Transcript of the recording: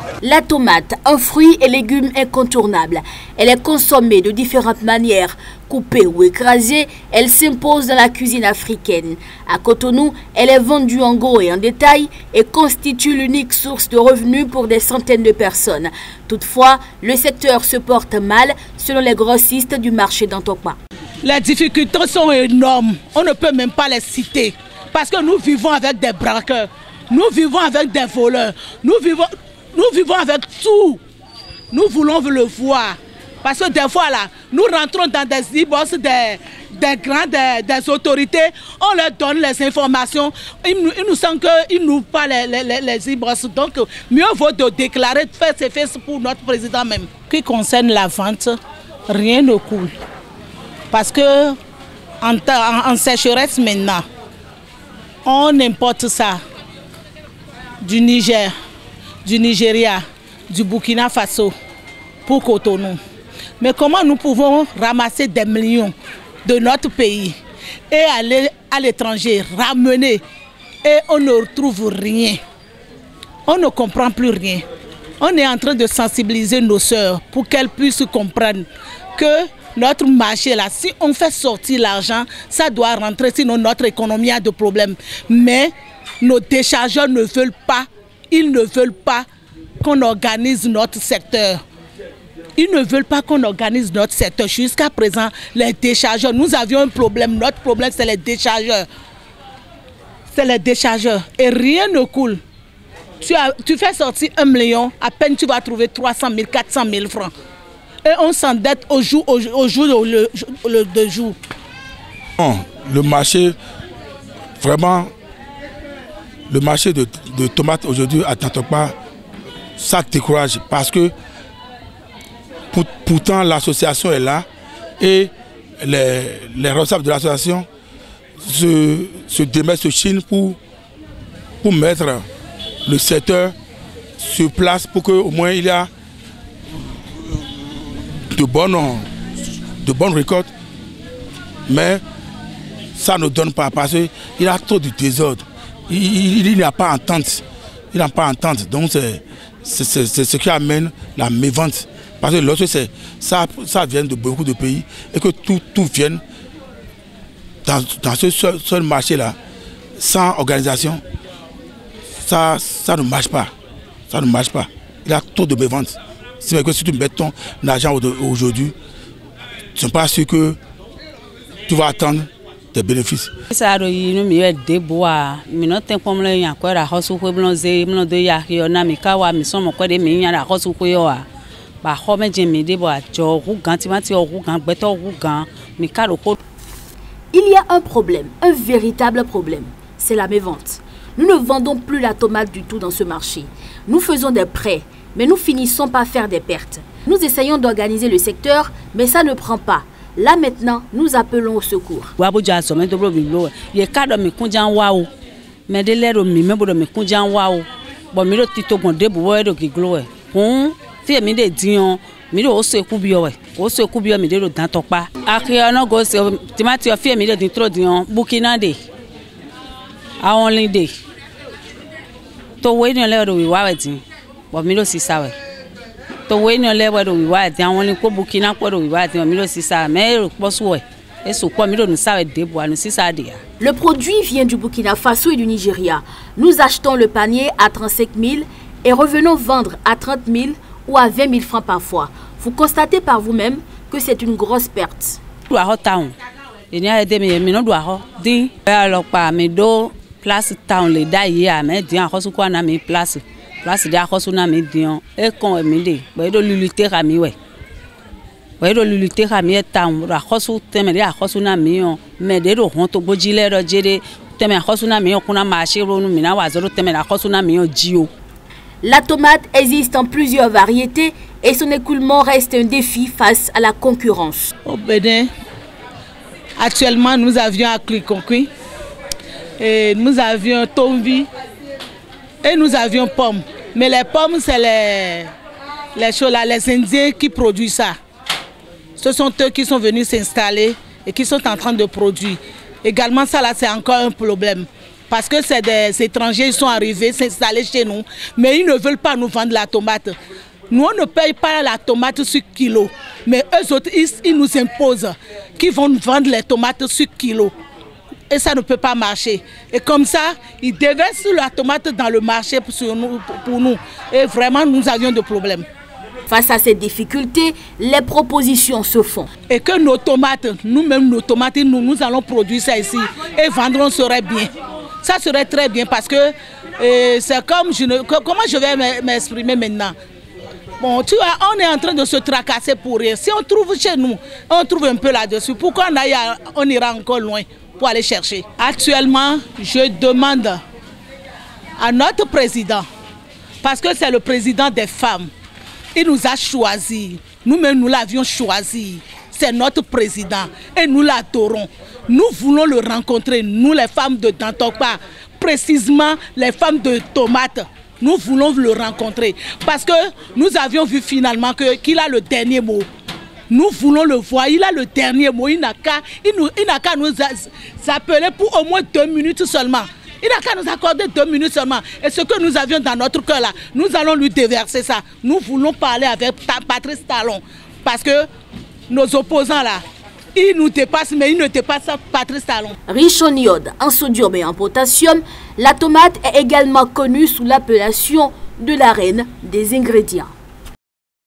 La tomate, un fruit et légume incontournable. Elle est consommée de différentes manières. Coupée ou écrasée, elle s'impose dans la cuisine africaine. À Cotonou, elle est vendue en gros et en détail et constitue l'unique source de revenus pour des centaines de personnes. Toutefois, le secteur se porte mal selon les grossistes du marché d'Antokpa. Les difficultés sont énormes. On ne peut même pas les citer. Parce que nous vivons avec des braqueurs. Nous vivons avec des voleurs. Nous vivons avec tout. Nous voulons le voir. Parce que des fois là, nous rentrons dans des e-boss des autorités, on leur donne les informations, ils nous sentent qu'ils nous parlent les e-boss. Donc mieux vaut de déclarer, de faire ses fesses pour notre président même. Qui concerne la vente, rien ne coule. Parce que en sécheresse maintenant, on importe ça du Niger, du Nigeria, du Burkina Faso pour Cotonou. Mais comment nous pouvons ramasser des millions de notre pays et aller à l'étranger, ramener, et on ne retrouve rien. On ne comprend plus rien. On est en train de sensibiliser nos sœurs pour qu'elles puissent comprendre que notre marché là, si on fait sortir l'argent, ça doit rentrer, sinon notre économie a de problèmes. Mais nos déchargeurs ne veulent pas, ils ne veulent pas qu'on organise notre secteur. Ils ne veulent pas qu'on organise notre secteur. Jusqu'à présent, les déchargeurs, nous avions un problème. Notre problème, c'est les déchargeurs. C'est les déchargeurs. Et rien ne coule. Tu fais sortir 1 million, à peine tu vas trouver 300 000, 400 000 francs. Et on s'endette au jour de jour. Le marché, vraiment, le marché de tomates aujourd'hui à Tantokpa, ça décourage parce que pourtant l'association est là et les responsables de l'association se démettent, se chinent pour mettre le secteur sur place pour qu'au moins il y a de bonnes récoltes. Mais ça ne donne pas parce qu'il y a trop de désordre. Il n'y a pas entente. Il n'y a pas entente. Donc c'est ce qui amène la mévente. Parce que lorsque ça vient de beaucoup de pays et que tout vienne dans ce seul marché-là, sans organisation, ça ne marche pas. Ça ne marche pas. Il y a trop de méventes. C'est vrai que si tu mets ton argent aujourd'hui, tu n'es pas sûr que tu vas attendre tes bénéfices. Il y a un problème, un véritable problème, c'est la mévente. Nous ne vendons plus la tomate du tout dans ce marché. Nous faisons des prêts, mais nous finissons par faire des pertes. Nous essayons d'organiser le secteur, mais ça ne prend pas. Là maintenant, nous appelons au secours. Le produit vient du Burkina Faso et du Nigeria. Nous achetons le panier à 35 000 et revenons vendre à 30 000 ou à 20 000 francs parfois. Vous constatez par vous-même que c'est une grosse perte. Place town le da ya me dia khosu kwa na mi place dia khosu na mi dion e kon e mi de bo do lulute ka mi we bo do lulute ka mi town ra khosu teme dia khosu na mi on me de do hon to gbojile ro jere teme khosu na mi on kuna ma se ronu mi na wa zero teme na khosu na mi on jio. La tomate existe en plusieurs variétés et son écoulement reste un défi face à la concurrence. Au Bénin, actuellement nous avions Aklikonki. Et nous avions tombi et nous avions pommes. Mais les pommes, c'est les Indiens qui produisent ça. Ce sont eux qui sont venus s'installer et qui sont en train de produire. Également, ça là, c'est encore un problème. parce que c'est des étrangers, ils sont arrivés, s'installer chez nous, mais ils ne veulent pas nous vendre la tomate. Nous, on ne paye pas la tomate sur kilo, mais eux autres, ils nous imposent qu'ils vont nous vendre les tomates sur kilo. Et ça ne peut pas marcher. Et comme ça, ils déversent la tomate dans le marché pour nous. Et vraiment, nous avions des problèmes. Face à ces difficultés, les propositions se font. Et que nos tomates, nous-mêmes nos tomates, nous allons produire ça ici et vendre serait bien. Ça serait très bien parce que c'est comme, comment je vais m'exprimer maintenant? Bon, tu vois, on est en train de se tracasser pour rien. Si on trouve chez nous, on trouve un peu là-dessus. Pourquoi on ira encore loin pour aller chercher? Actuellement, je demande à notre président, parce que c'est le président des femmes, il nous a choisis. Nous-mêmes, nous l'avions choisi. C'est notre président et nous l'adorons. Nous voulons le rencontrer, nous les femmes de Dantokpa, précisément les femmes de tomates. Nous voulons le rencontrer parce que nous avions vu finalement qu'il a le dernier mot. Nous voulons le voir, il a le dernier mot. Il n'a qu'à nous appeler pour au moins 2 minutes seulement. Il n'a qu'à nous accorder 2 minutes seulement. Et ce que nous avions dans notre cœur là, nous allons lui déverser ça. Nous voulons parler avec Patrice Talon parce que nos opposants là, ils nous dépassent, mais ils ne dépassent pas Patrice Talon. Riche en iode, en sodium et en potassium, la tomate est également connue sous l'appellation de la reine des ingrédients.